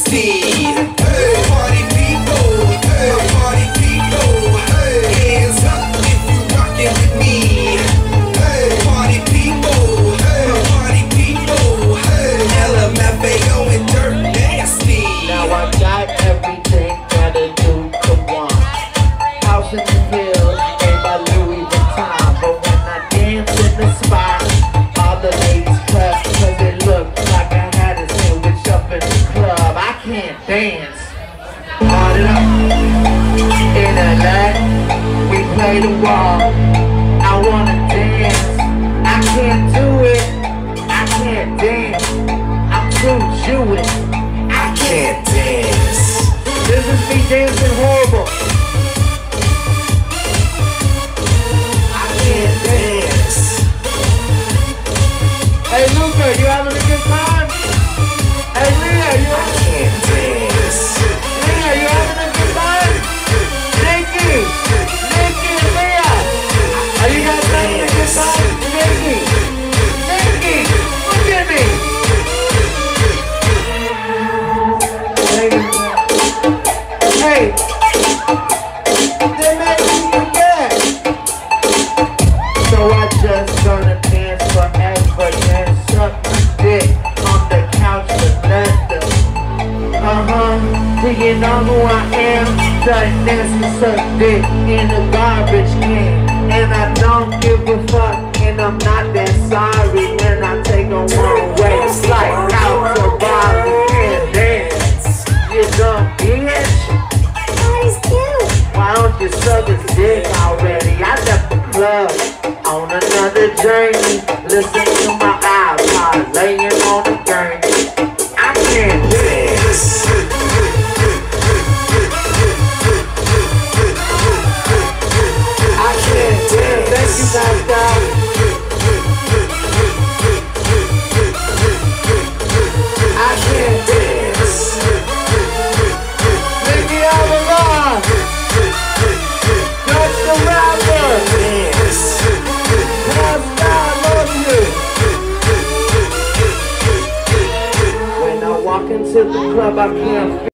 nasty. Hey, party people, hey, party people, hey, hands up if you rockin' with me. Hey, party people, hey, party people, hey, LMFAO and Dirt Nasty. Now I got everything that a dude could want. House in the hills, made by Louis Vuitton. But when I dance in the spot, all the ladies clap, cause it looked like I had a sandwich up in the club. I can't dance. Hard it up. In LA, we play the wall. I wanna dance. I can't do it. I can't dance. I'm too Jewish. I can't dance. This is me dancing horrible. I can't dance. Hey Luca, you having a good time? Hey Leah, you can't dance. Leah, you having a good time? Nikki and Leah, are you guys having a good time? Nikki, look at me. Hey, they made me forget. So I just gonna dance forever and suck my dick on the couch with leather. Do you know who I am? The nasty suck dick in a garbage can. And I don't give a fuck, and I'm not that sorry when I take a one-way flight out to Bali and dance. You dumb bitch. Why don't you suck his dick already? I left the club on another journey. Listen to my iPod laying on the gurney. I can't dance. I can't dance. Thank you, Pascal. I can't dance. Mickey Avalon. Touch the rapper. Dance. Pascal, I love you. When I walk into the club, I can't